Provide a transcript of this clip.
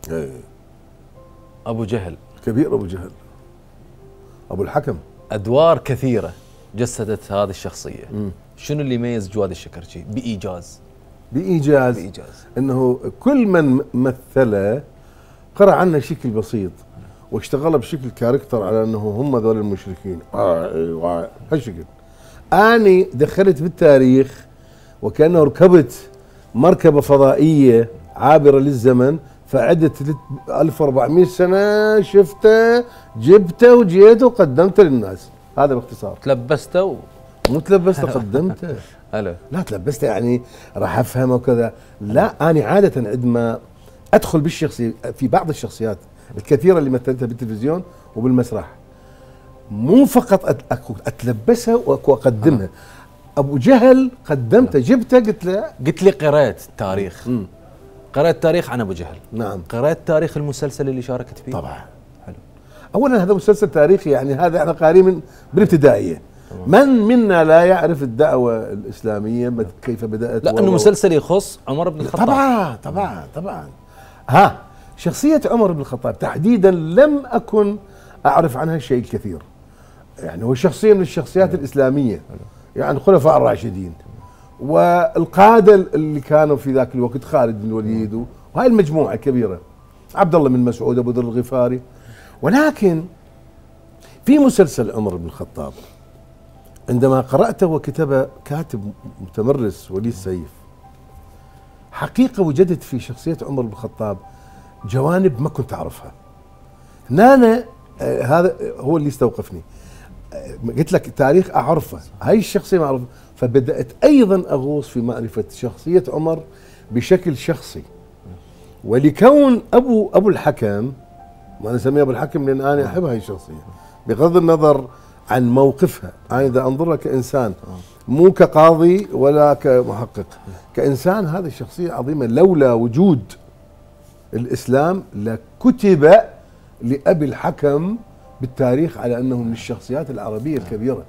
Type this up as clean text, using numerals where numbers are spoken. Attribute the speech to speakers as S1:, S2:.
S1: ايه.
S2: ابو جهل
S1: كبير ابو جهل، ابو الحكم.
S2: ادوار كثيره جسدت هذه الشخصيه. شنو اللي يميز جواد الشكرجي بايجاز؟
S1: بايجاز انه كل من مثله قرأ عنه شكل بسيط واشتغل بشكل كاركتر على انه هم ذول المشركين. هالشكل. اني دخلت بالتاريخ وكانه ركبت مركبه فضائيه عابره للزمن، فعدت 1400 سنه، شفته جبته وجيته وقدمته للناس. هذا باختصار.
S2: تلبسته
S1: مو تلبسته، قدمته. لا تلبسته يعني راح افهمه وكذا، لا انا عاده عندما ادخل بالشخصيه في بعض الشخصيات الكثيره اللي مثلتها بالتلفزيون وبالمسرح مو فقط اتلبسها واقدمها. ابو جهل قدمته، جبته،
S2: قلت لي قرأت تاريخ. قرأت تاريخ عن ابو جهل.
S1: نعم.
S2: قرأت تاريخ المسلسل اللي شاركت فيه؟
S1: طبعا. حلو. اولا هذا مسلسل تاريخي، يعني هذا احنا قارين بالابتدائيه. من منا لا يعرف الدعوه الاسلاميه كيف بدات؟
S2: لانه مسلسل يخص عمر بن الخطاب.
S1: طبعا. شخصيه عمر بن الخطاب تحديدا لم اكن اعرف عنها شيء كثير. يعني هو شخصيه من الشخصيات الاسلاميه، يعني الخلفاء الراشدين والقاده اللي كانوا في ذاك الوقت، خالد بن الوليد وهاي المجموعه الكبيره، عبد الله بن مسعود، ابو ذر الغفاري. ولكن في مسلسل عمر بن الخطاب عندما قرأته وكتبه كاتب متمرس ولي السيف، حقيقة وجدت في شخصية عمر بن الخطاب جوانب ما كنت أعرفها. هنا هذا هو اللي استوقفني. قلت لك تاريخ أعرفه، هاي الشخصية ما أعرفها، فبدأت أيضا أغوص في معرفة شخصية عمر بشكل شخصي. ولكون أبو الحكم، وأنا أسميه أبو الحكم لأن أنا أحب هاي الشخصية بغض النظر عن موقفها. أنا إذا أنظر لها كإنسان مو كقاضي ولا كمحقق، كإنسان هذه الشخصية عظيمة. لولا وجود الإسلام لكتب لأبي الحكم بالتاريخ على أنه من الشخصيات العربية الكبيرة.